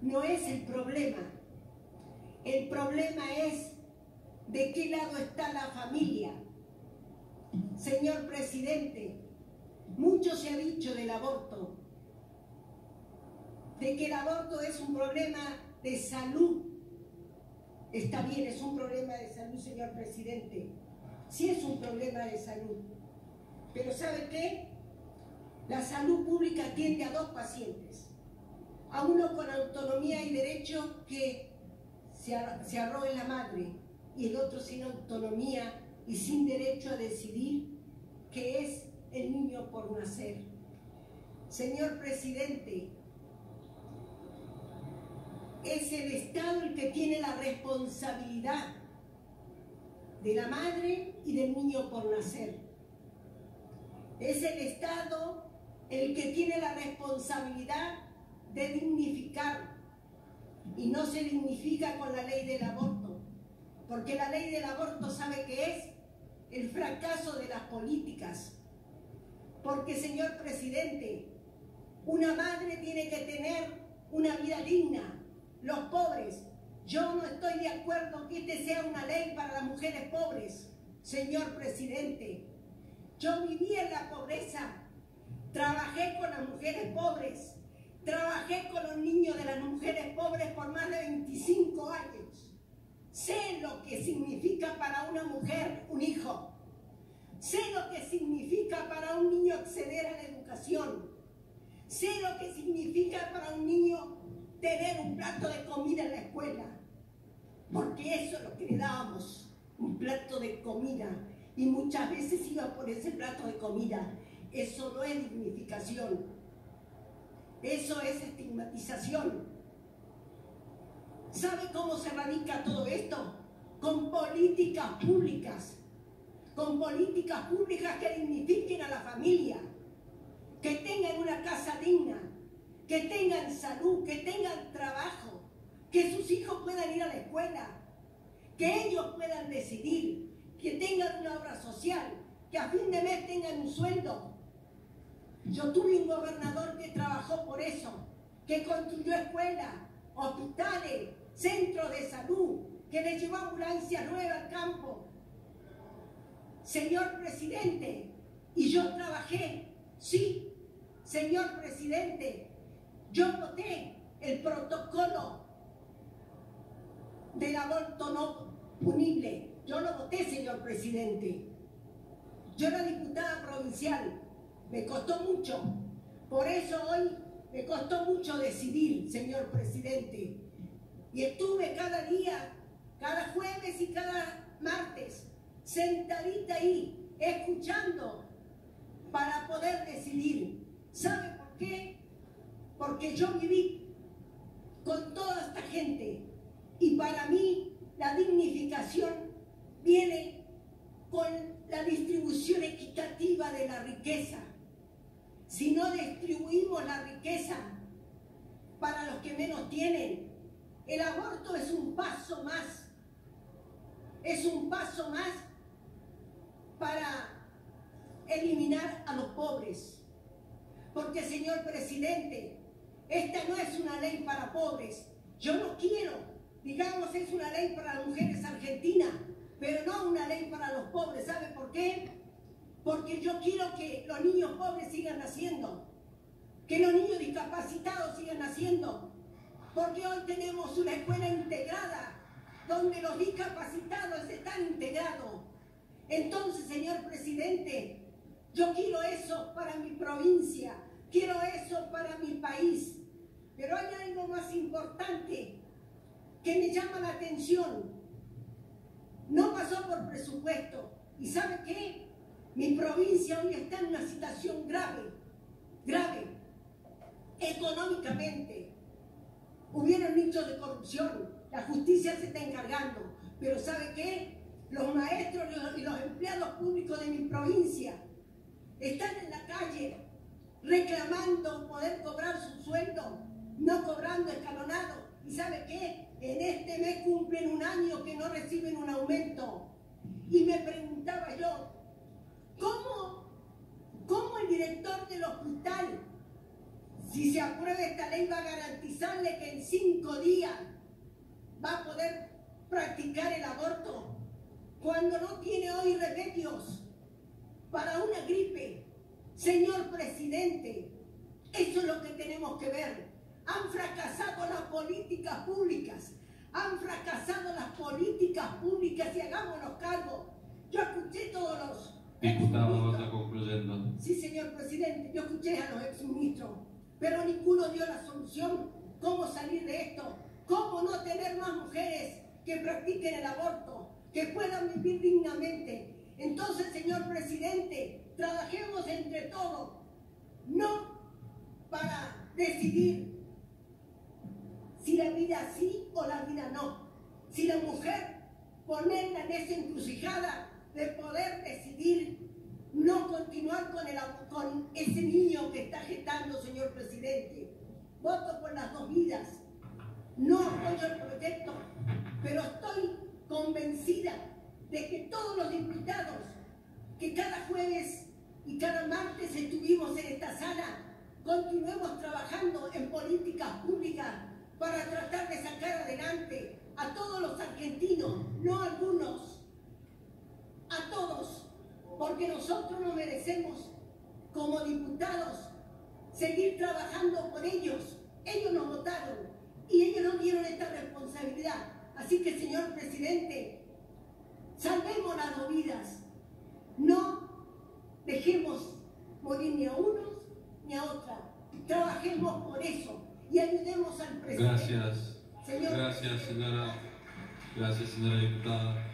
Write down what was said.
no es el problema. El problema es de qué lado está la familia. Señor presidente, mucho se ha dicho del aborto, de que el aborto es un problema de salud. Está bien, es un problema de salud, señor presidente. Sí es un problema de salud. Pero ¿sabe qué? La salud pública atiende a dos pacientes. A uno con autonomía y derecho que se arrogue la madre, y el otro sin autonomía y sin derecho a decidir qué es el niño por nacer. Señor presidente, es el Estado el que tiene la responsabilidad de la madre y del niño por nacer. Es el Estado el que tiene la responsabilidad de dignificar, y no se dignifica con la ley del aborto, porque la ley del aborto sabe que es el fracaso de las políticas. Porque, señor presidente, una madre tiene que tener una vida digna. Los pobres, yo no estoy de acuerdo que este sea una ley para las mujeres pobres, señor presidente. Yo viví en la pobreza, trabajé con las mujeres pobres, trabajé con los niños de las mujeres pobres por más de 25 años. Sé lo que significa para una mujer un hijo. Sé lo que significa para un niño acceder a la educación. Sé lo que significa para un niño tener un plato de comida en la escuela. Porque eso es lo que le dábamos, un plato de comida. Y muchas veces iba por ese plato de comida. Eso no es dignificación. Eso es estigmatización. ¿Sabe cómo se radica todo esto? Con políticas públicas. Con políticas públicas que dignifiquen a la familia. Que tengan una casa digna. Que tengan salud, que tengan trabajo. Que sus hijos puedan ir a la escuela. Que ellos puedan decidir. Que tengan una obra social. Que a fin de mes tengan un sueldo. Yo tuve un gobernador que trabajó por eso, que construyó escuelas, hospitales, centros de salud, que le llevó ambulancias nuevas al campo. Señor presidente, y yo trabajé, sí, señor presidente, yo voté el protocolo del aborto no punible. Yo lo voté, señor presidente. Yo era diputada provincial. Me costó mucho, por eso hoy me costó mucho decidir, señor presidente. Y estuve cada día, cada jueves y cada martes, sentadita ahí, escuchando para poder decidir. ¿Sabe por qué? Porque yo viví con toda esta gente y para mí la dignificación viene con la distribución equitativa de la riqueza. Si no distribuimos la riqueza para los que menos tienen, el aborto es un paso más. Es un paso más para eliminar a los pobres. Porque, señor presidente, esta no es una ley para pobres. Yo no quiero, digamos, es una ley para las mujeres argentinas, pero no una ley para los pobres. ¿Sabe por qué? Porque yo quiero que los niños pobres sigan naciendo, que los niños discapacitados sigan naciendo, porque hoy tenemos una escuela integrada, donde los discapacitados están integrados. Entonces, señor presidente, yo quiero eso para mi provincia, quiero eso para mi país, pero hay algo más importante que me llama la atención. No pasó por presupuesto, ¿y sabe qué? Mi provincia hoy está en una situación grave, económicamente. Hubieron nichos de corrupción, la justicia se está encargando, pero ¿sabe qué? Los maestros y los empleados públicos de mi provincia están en la calle reclamando poder cobrar su sueldo, no cobrando escalonado. ¿Y sabe qué? En este mes cumplen un año que no reciben un aumento. Y me preguntaba yo, ¿Cómo el director del hospital, si se aprueba esta ley, va a garantizarle que en 5 días va a poder practicar el aborto cuando no tiene hoy remedios para una gripe? Señor presidente, eso es lo que tenemos que ver. Han fracasado las políticas públicas, han fracasado las políticas públicas y hagámonos cargo. Yo escuché todos los... Diputado, está concluyendo. Sí, señor presidente, yo escuché a los exministros, pero ninguno dio la solución. ¿Cómo salir de esto? ¿Cómo no tener más mujeres que practiquen el aborto, que puedan vivir dignamente? Entonces, señor presidente, trabajemos entre todos, no para decidir si la vida sí o la vida no. Si la mujer, ponerla en esa encrucijada de poder decidir no continuar con ese niño que está gestando, señor presidente. Voto por las 2 vidas. No apoyo el proyecto, pero estoy convencida de que todos los diputados que cada jueves y cada martes estuvimos en esta sala, continuemos trabajando en políticas públicas para tratar de sacar adelante a todos los argentinos, no a algunos, a todos, porque nosotros nos merecemos como diputados seguir trabajando por ellos. Ellos nos votaron y ellos nos dieron esta responsabilidad. Así que, señor presidente, salvemos las 2 vidas. No dejemos morir ni a unos ni a otra. Trabajemos por eso y ayudemos al presidente. Gracias. Señor. Gracias, señora. Gracias, señora diputada.